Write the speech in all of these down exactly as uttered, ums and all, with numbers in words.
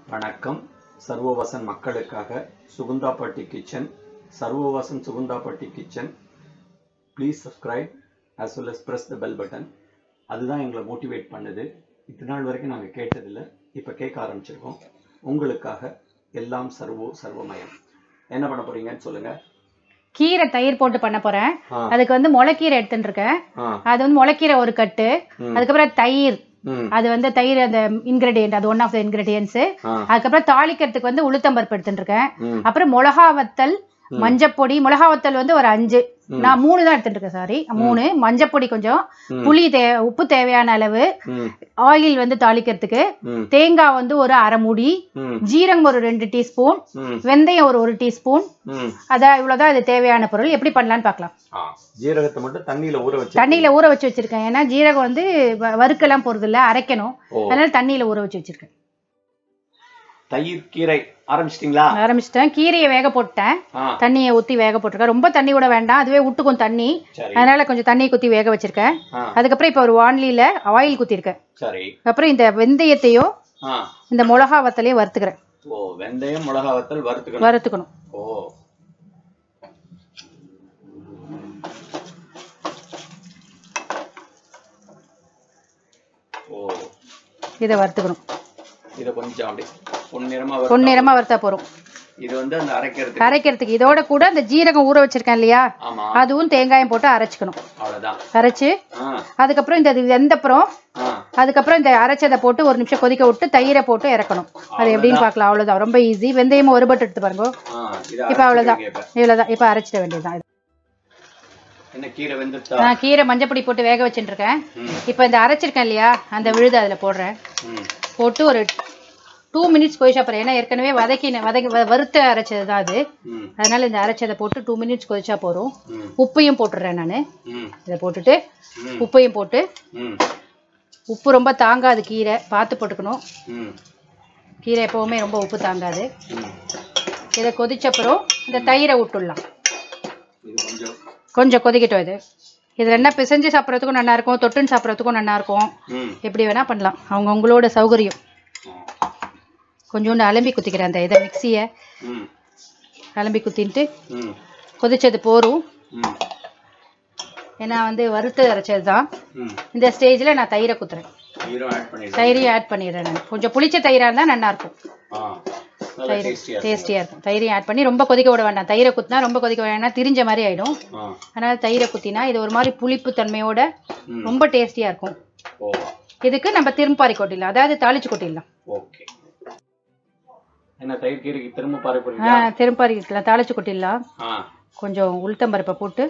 வணக்கம். சர்வவாசன் மக்களுக்காக Sugunthapatti kitchen, Sarvavasan Sugunthapatti kitchen. Please subscribe as well as press the bell button. அதுதான் எங்களை மோட்டிவேட் பண்ணுது. இத்தனை நாள் வரைக்கும் நாங்கள் கேட்டதில்லை, இப்போ கேட்க ஆரம்பிச்சிருக்கோம். உங்களுக்காக எல்லாம் சர்வோ சர்வமயம். என்ன பண்ண போறீங்கன்னு சொல்லுங்க. கீரை தயிர் போட்டு பண்ண போறேன். அதுக்கு வந்து முளைக்கீரை எடுத்துட்டு இருக்கேன். அது வந்து முளைக்கீரை ஒரு கட்டு, அதுக்கப்புறம் தயிர், அது வந்து தயிர் அந்த இன்கிரெடியன்ட், அது ஒன் ஆஃப் த இன்கிரெடியன்ஸ். அதுக்கப்புறம் தாளிக்கிறதுக்கு வந்து உளுத்தம்பருப்பு எடுத்துட்டு இருக்கேன். அப்புறம் மிளகா வத்தல், மஞ்சப்பொடி. மிளகா வத்தல் வந்து ஒரு அஞ்சு, நான் மூணு தான் எடுத்துட்டு இருக்கேன், சாரி மூணு. மஞ்சப்பொடி கொஞ்சம், புளி தே உப்பு தேவையான அளவு, ஆயில் வந்து தாளிக்கிறதுக்கு, தேங்காய் வந்து ஒரு அரை மூடி, ஜீரகம் ஒரு ரெண்டு டீஸ்பூன், வெந்தயம் ஒரு ஒரு டீஸ்பூன். அதான் இவ்வளவுதான் இது தேவையான பொருள். எப்படி பண்ணலான்னு பார்க்கலாம். ஜீரகத்தை மட்டும் தண்ணியில ஊற வச்சு தண்ணியில ஊற வச்சு வச்சிருக்கேன். ஏன்னா ஜீரகம் வந்து வறுக்கலாம் போறது இல்ல, அரைக்கணும். அதனால தண்ணியில ஊற வச்சு வச்சிருக்கேன். தயிர் கீரை ஆரம்பிச்சிட்டீங்களா? ஆரம்பிச்சிட்டேன். கீரையை வேக போட்டேன், தண்ணியை ஊத்தி வேக போட்டிருக்கேன். ரொம்ப தண்ணி கூட வேண்டாம், அதுவே விட்டுக்கும் தண்ணி. அதனால கொஞ்சம் தண்ணி குத்தி வேக வச்சிருக்கேன். அதுக்கப்புறம் இப்ப ஒரு வான்லியில ஆயில் குத்திருக்கேன். அப்புறம் இந்த வெந்தயத்தையும் இந்த மிளகா வத்தலையும் வறுத்துக்கிறேன். ஓ, வெந்தயம் மிளகா வத்தல் வறுத்துக்கணும். வறுத்துக்கணும். ஓ, ஓ, இதை வறுத்துக்கணும். இத கொஞ்சம் அப்படி பொன்னிறமா பொன்னிறமா வறுத்தா போறோம். இது வந்து அந்த அரைக்கிறதுக்கு அரைக்கிறதுக்கு இதோட கூட அந்த ஜீரகம் ஊற வச்சிருக்கேன் இல்லையா, அதுவும் தேங்காயம் போட்டு அரைச்சுக்கணும். அவ்வளவுதான். அரைச்சு அதுக்கப்புறம் இந்த வெந்தப்புறம் அதுக்கப்புறம் இந்த அரைச்சதை போட்டு ஒரு நிமிஷம் கொதிக்க விட்டு தயிரை போட்டு இறக்கணும். அது எப்படின்னு பார்க்கலாம். அவ்வளவுதான், ரொம்ப ஈஸி. வெந்தயமும் ஒரு பட்டு எடுத்து பாருங்க. இப்ப அவ்வளவுதான், இவ்வளவுதான். இப்ப அரைச்சிட வேண்டியதுதான். நான் கீரை மஞ்சப்பொடி போட்டு வேக வச்சுட்டு இருக்கேன். இப்ப இந்த அரைச்சிருக்கேன் இல்லையா, அந்த விழுது அதுல போடுறேன். போட்டு ஒரு டூ மினிட்ஸ் கொதிச்சா போறேன். ஏன்னா ஏற்கனவே வதக்கி வதக்கி வறுத்த அரைச்சது தான் அது. அதனால இந்த அரைச்சதை போட்டு டூ மினிட்ஸ் கொதிச்சா போறோம். உப்பையும் போட்டுடுறேன் நான். இதை போட்டுட்டு உப்பையும் போட்டு, உப்பு ரொம்ப தாங்காது கீரை, பார்த்து போட்டுக்கணும். கீரை எப்பவுமே ரொம்ப உப்பு தாங்காது. இதை கொதிச்சப்புறம் இந்த தயிரை விட்டுடலாம். கொஞ்சம் கொதிக்கட்டும். இது இதுல என்ன பிசைஞ்சு சாப்பிட்றதுக்கும் நல்லா இருக்கும், தொட்டுன்னு சாப்பிட்றதுக்கும் நல்லா இருக்கும். எப்படி வேணா பண்ணலாம், அவங்க உங்களோட சௌகரியம். கொஞ்சோண்டு அலம்பி குத்திக்கிறேன் அந்த இதை, மிக்சியை அலம்பி குத்தின்ட்டு கொதிச்சது போரும். ஏன்னா வந்து வறுத்து அரைச்சது தான். இந்த ஸ்டேஜ்ல நான் தயிரை குத்துறேன். தயிரையும் ஆட் பண்ணிடுறேன் நான். கொஞ்சம் புளிச்ச தயிரா இருந்தா நல்லா இருக்கும், தயிர் டேஸ்டியா இருக்கும். தயிரையும் ஆட் பண்ணி ரொம்ப கொதிக்க விட வேண்டாம். தயிரை குத்தினா ரொம்ப கொதிக்க வேண்டாம், திரிஞ்ச மாதிரி ஆயிடும். அதனால தயிரை குத்தினா இது ஒரு மாதிரி புளிப்பு தன்மையோட ரொம்ப டேஸ்டியா இருக்கும். இதுக்கு நம்ம திரும்பாரி கொட்டிடலாம், அதாவது தாளிச்சு கொட்டிடலாம். திரும்பாரி கொட்டலாம், தாளிச்சு கொட்டிடலாம். கொஞ்சம் உளுத்தம்பருப்பை போட்டு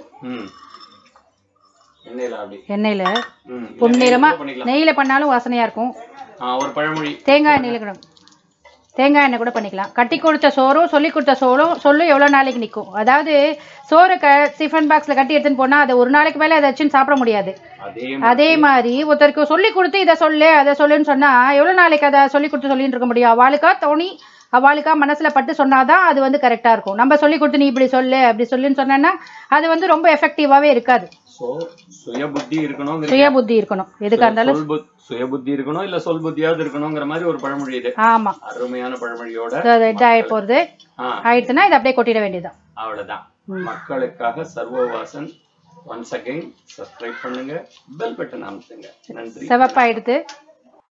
எண்ணெயில பொன்னிறமா, நெய்யில பண்ணாலும் வாசனையா இருக்கும். தேங்காய் எண்ணெயில, தேங்காய் எண்ணெய் கூட பண்ணிக்கலாம். கட்டி கொடுத்த சோறும் சொல்லி கொடுத்த சோறும் சொல்லும் எவ்வளோ நாளைக்கு நிற்கும். அதாவது சோறு க டிஃபன் பாக்ஸில் கட்டி எடுத்துன்னு போனால் அதை ஒரு நாளைக்கு மேலே அதை வச்சுன்னு சாப்பிட முடியாது. அதே மாதிரி ஒருத்தருக்கு சொல்லி கொடுத்து இதை சொல்லு அதை சொல்லுன்னு சொன்னால் எவ்வளோ நாளைக்கு அதை சொல்லி கொடுத்து சொல்லிட்டு இருக்க முடியும். அவளுக்கா தோணி அவளுக்கா மனசில் பட்டு சொன்னாதான் அது வந்து கரெக்டாக இருக்கும். நம்ம சொல்லி கொடுத்து நீ இப்படி சொல்லு அப்படி சொல்லுன்னு சொன்னா அது வந்து ரொம்ப எஃபெக்டிவாகவே இருக்காது. சுய புத்தி இருக்கணும், சுய புத்தி இருக்கணும். எதுக்கா இருந்தாலும் சுய புத்தி இருக்கணும், இல்ல சொல் புத்தியாவது இருக்கணுங்கிற மாதிரி ஒரு பழமொழி இது. ஆமா, அருமையான பழமொழியோட இதாகி போறது. ஆயிடுச்சுன்னா இதை அப்படியே கொட்டிட வேண்டியதுதான். அவ்வளவுதான். மக்களுக்காக சர்வவாசன். ஒன்ஸ் அகைன் சப்ஸ்கிரைப் பண்ணுங்க, பெல் பட்டன் அமுத்துங்க. நன்றி. சிவப்பாயிடுது.